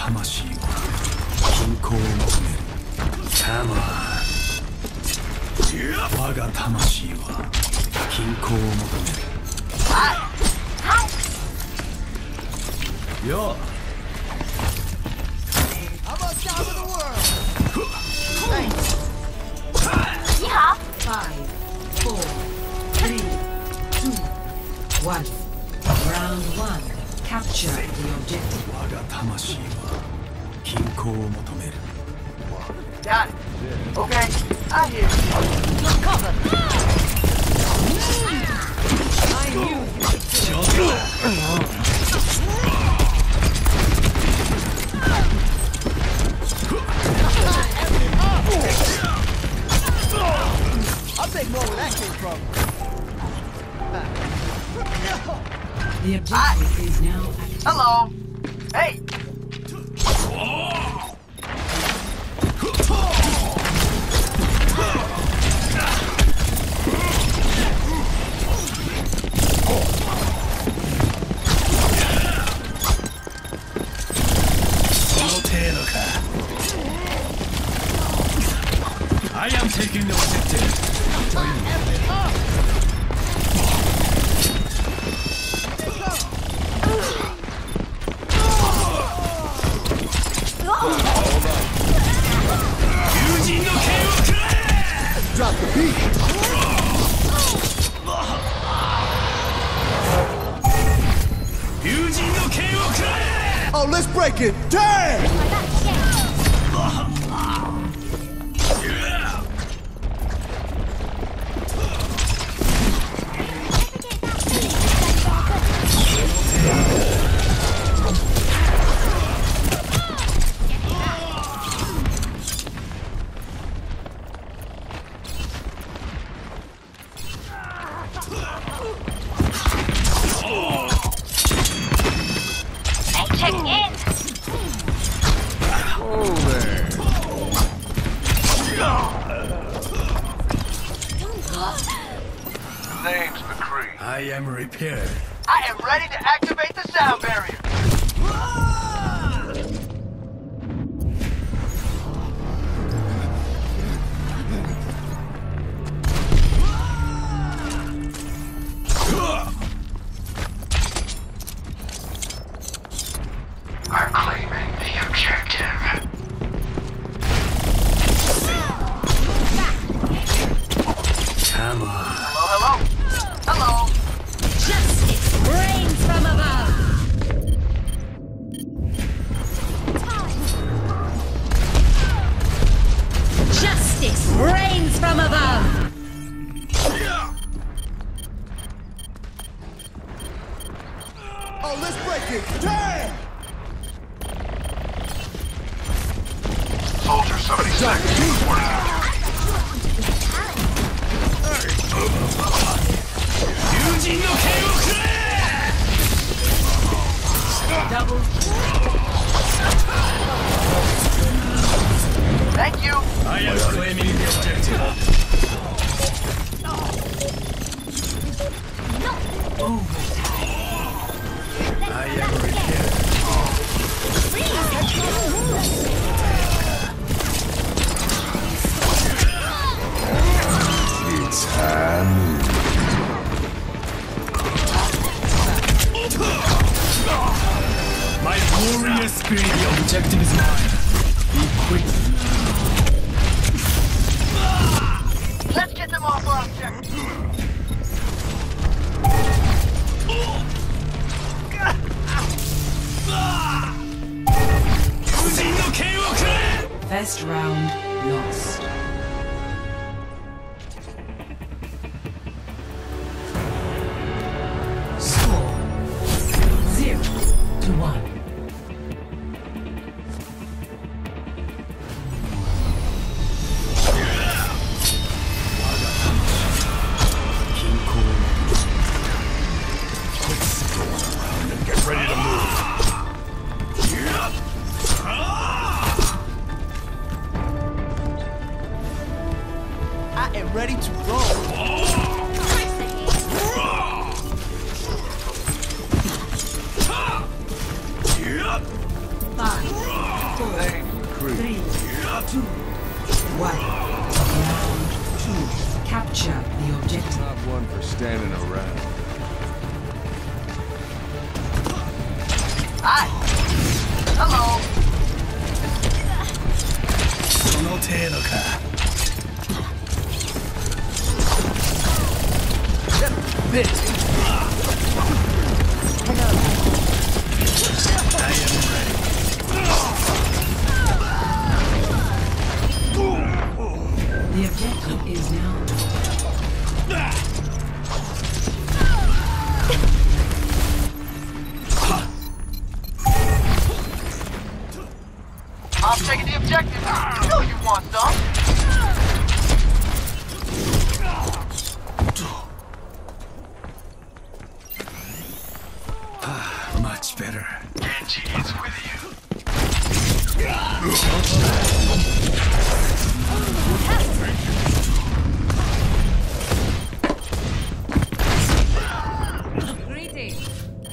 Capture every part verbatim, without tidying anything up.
魂は均衡を求める。カモン。我が魂は均衡を求める。よう。 你好。 Five, four, three, two, one. Round one. Capture the objective. 我が魂は均衡を求める。 Got it. Okay, I hear you. Cover. I knew you. I'll take more where that came from. The objective is now active. Hello. Hey. I am taking the objective. Drop the beat. Oh, let's break it. Damn! Check in. Name's McCree. I am repaired. I am ready to activate the sound barrier. I'm claiming the objective. Come on. Hello, hello. Hello. Justice reigns from above. Justice reigns from above. Oh, let's break it. Damn! Soldier seventy-six. Double. Thank you. I am claiming the objective. I am repaired. It's time. My warrior spirit, the objective is mine. Be quick. Let's get them off our objective. First round lost. Score zero to one. Get ready to move. objective. Not one for standing around. Hi. Hello. その程度か。Bit. I am ready. The objective is now. I'm taking the objective. You know you want some. Much better. Genji is with you. Greetings.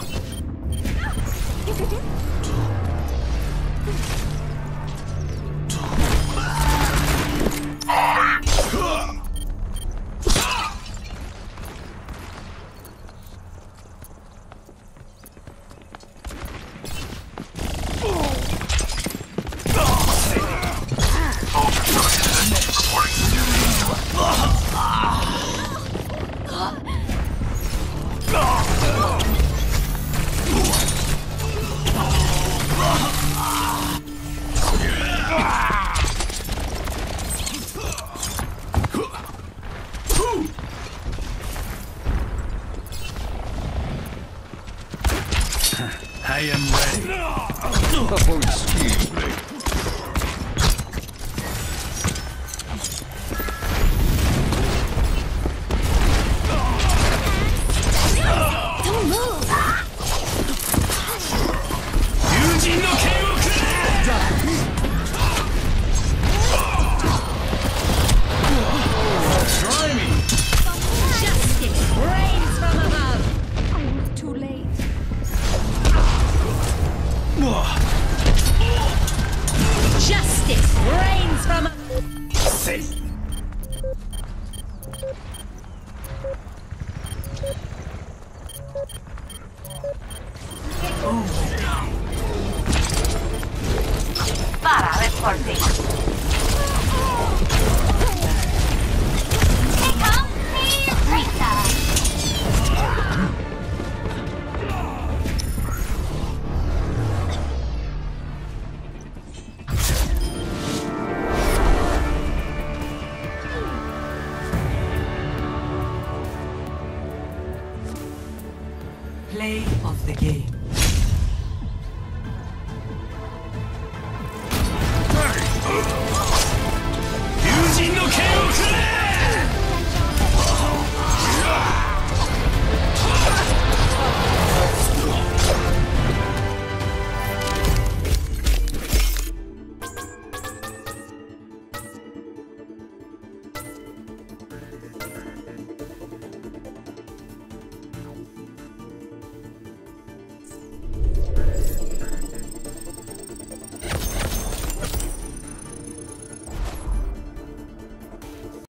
I am ready. Oh, excuse me. Don't move. 友人の剣をくれ Try me. Justice reigns from above. Too late. Justice reigns from above. Safe. Para ver por ti. Become the eraser. Play of the game.